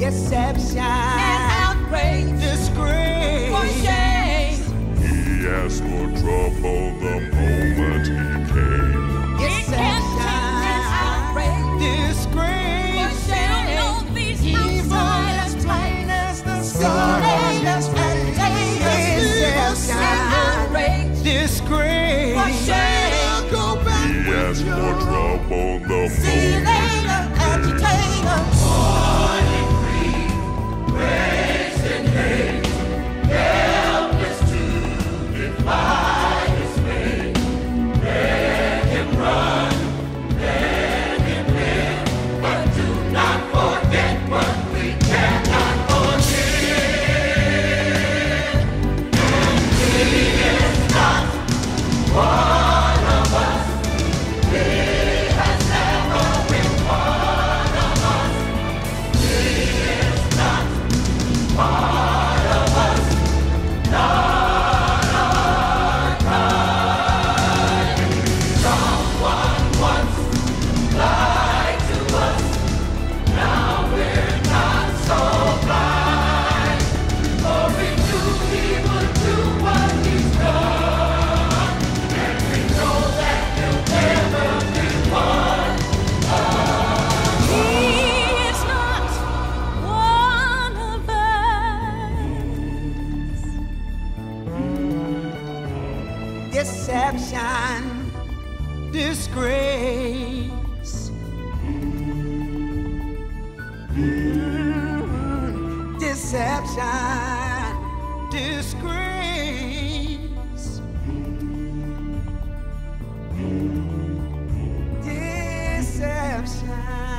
deception, and outrage, disgrace, for shame. He asked for trouble the moment he came. deception, and outrage, disgrace, for shame. Know these evil outside as of plain as the sun, deception, and outrage, disgrace, for shame. He asked for trouble the See you moment later, agitator. Deception, disgrace, deception, disgrace, deception.